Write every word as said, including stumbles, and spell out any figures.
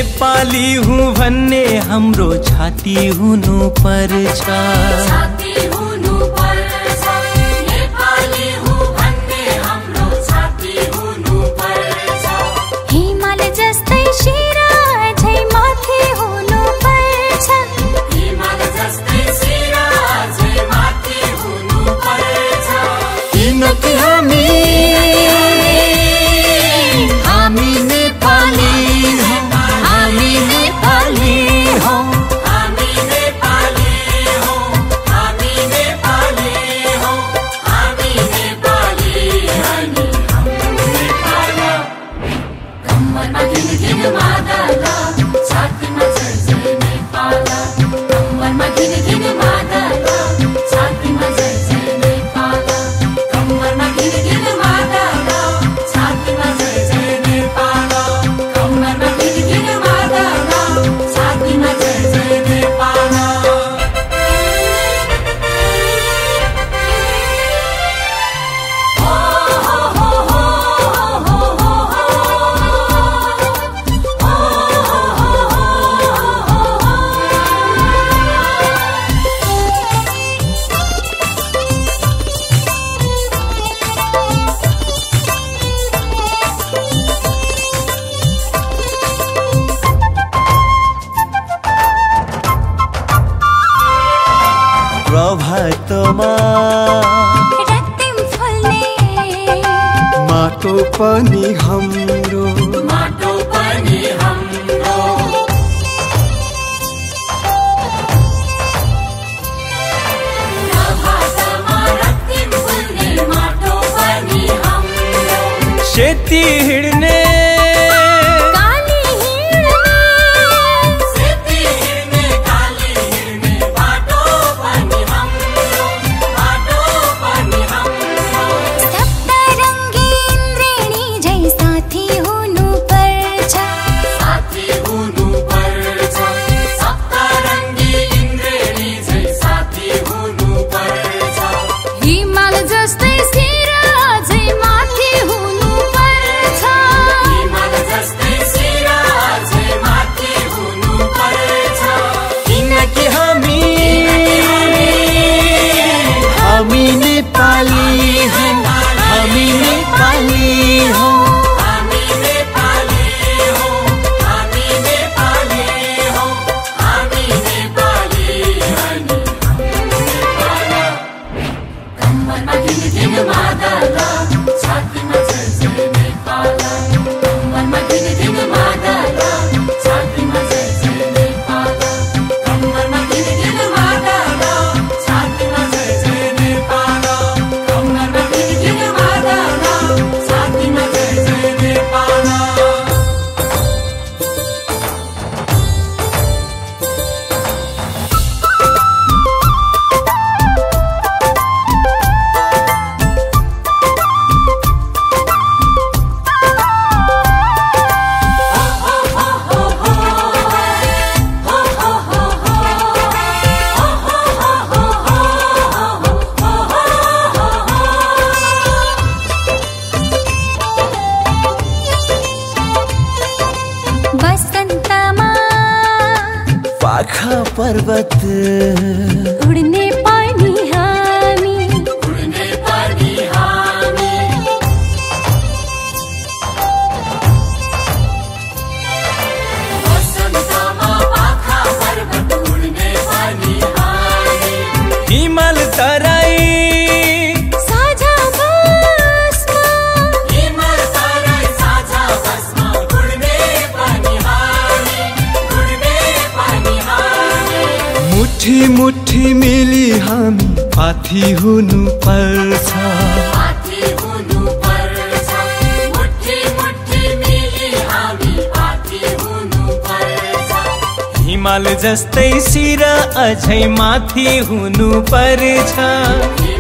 नेपाली हूँ भन्ने हाम्रो छाती हुनु पर्छ। छाती हुनु पर्छ। नेपाली हूँ भन्ने हाम्रो छाती हुनु पर्छ। हिमाल जस्तै शिरा झै माथि हुनु पर्छ। हिमाल जस्तै शिरा झै माथि हुनु पर्छ। किनकि हामी हामी नेपाली हौं, हामी नेपाली हौं, हामी नेपाली हौं, हामी नेपाली हौं, हामी नेपाली अनि हाम्रो नेपाल। कम्मरमा घिन घिन मादल, छातीमा जय जय नेपाल। कम्मरमा घिन घिन मादल, छातीमा जय जय नेपाल। कम्मरमा घिन घिन मादल, छातीमा जय जय नेपाल। कम्मरमा घिन घिन मादल, छातीमा जय जय नेपाल। प्रभातमा रक्तिम फुल्ने माटो पनि हाम्रो, माटो पनि हाम्रो। प्रभातमा रक्तिम फुल्ने माटो पनि हाम्रो। सेती हिँड्ने काली हिँड्ने सेती हिँड्ने काली हिँड्ने बाटो पनि हाम्रो, बाटो पनि हाम्रो। सप्तरङ्गी इन्द्रेणी झै साथी हुनु पर्छ। साथी हुनु पर्छ। सप्तरङ्गी इन्द्रेणी झै साथी हुनु पर्छ। हिमाल जस्तै शिरा झै माथि हुनु पर्छ। हिमाल जस्तै शिरा झै माथि हुनु पर्छ। किनकि हामी हामी नेपाली हौं, हामी नेपाली हौं, हामी नेपाली हौं, हामी नेपाली हौं, हामी नेपाली अनि हाम्रो नेपाल। कम्मरमा घिन घिन मादल, छातीमा जय जय नेपाल। कम्मरमा घिन घिन मादल, छातीमा जय जय नेपाल। कम्मरमा घिन घिन मादल, छातीमा जय जय नेपाल। कम्मरमा घिन घिन मादल, छातीमा जय जय नेपाल। बसन्तमा पाखा पर्वत उड्ने पनि हामी। उड्ने पनि हामी। बसन्तमा पाखा पर्वत उड्ने पनि हामी। हिमाल तराई साझा बसमा हिमाल तराई साझा बसमा उड्ने पनि हामी। उड्ने पनि हामी। मुठी मुठी मिली हामी पाथी हुनु पर्छ। पाथी हुनु पर्छ। मुठी मुठी मिली हामी पाथी हुनु पर्छ। हिमाल जस्तै शिरा अझै माथि हुनु पर्छ।